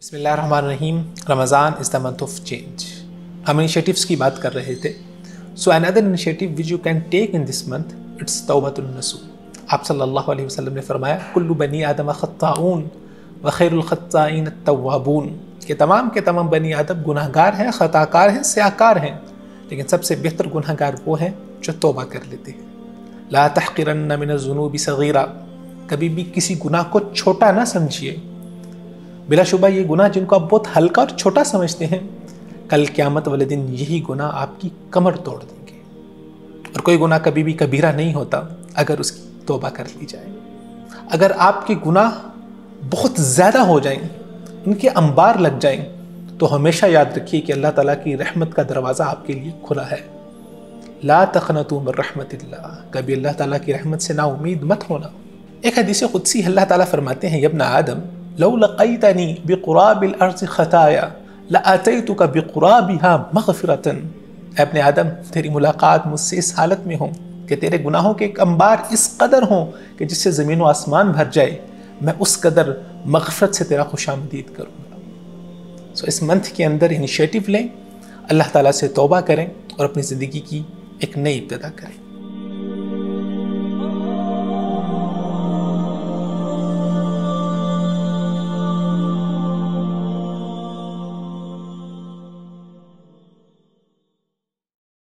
बिस्मिल्लाहिर्रहमानिर्रहीम। Ramzan is the month of change. हम initiatives की बात कर रहे थे। So another initiative which you can take in this month, it's तौबतुन नसूह। आप सल्लल्लाहु अलैहि वसल्लम ने फरमाया, कुल्लु बनी आदम खत्ताऊन व खैरुल खत्ताईन अत-तव्वाबून, कि तमाम के तमाम बनी आदम गुनाहगार हैं, खताकार हैं, स्याहकार हैं, लेकिन सबसे बेहतर गुनाहगार वो हैं जो तौबा कर लेते हैं। ला तहक़िरन्न मिनज़्ज़ुनूबि सग़ीरा, कभी भी किसी गुनाह को छोटा ना समझिए। बिलाशुबा ये गुनाह जिनको आप बहुत हल्का और छोटा समझते हैं, कल क़यामत वाले दिन यही गुनाह आपकी कमर तोड़ देंगे। और कोई गुनाह कभी भी कबीरा नहीं होता अगर उसकी तौबा कर ली जाए। अगर आपके गुनाह बहुत ज़्यादा हो जाएं, उनके अंबार लग जाएं, तो हमेशा याद रखिए कि अल्लाह ताला की रहमत का दरवाज़ा आपके लिए खुला है। ला तक़नतू मिन रहमतिल्लाह, कभी अल्लाह ताला की रहमत से ना उम्मीद मत होना। एक हदीस कुदसी अल्लाह ताला फरमाते हैं, यब्न आदम लौ लक़ैतनी बिक़ुराबिल अर्ज़ि ख़ताया लअतैतुका बिक़ुराबिहा मग़फ़िरतन। अपने आदम, तेरी मुलाकात मुझसे इस हालत में हो कि तेरे गुनाहों के एक अंबार इस कदर हों कि जिससे ज़मीन व आसमान भर जाए, मैं उस कदर मग़फ़रत से तेरा खुशामदीद करूँगा। सो इस मंथ के अंदर इनिशिएटिव लें, अल्लाह ताला से तौबा करें और अपनी ज़िंदगी की एक नई इब्तिदा करें।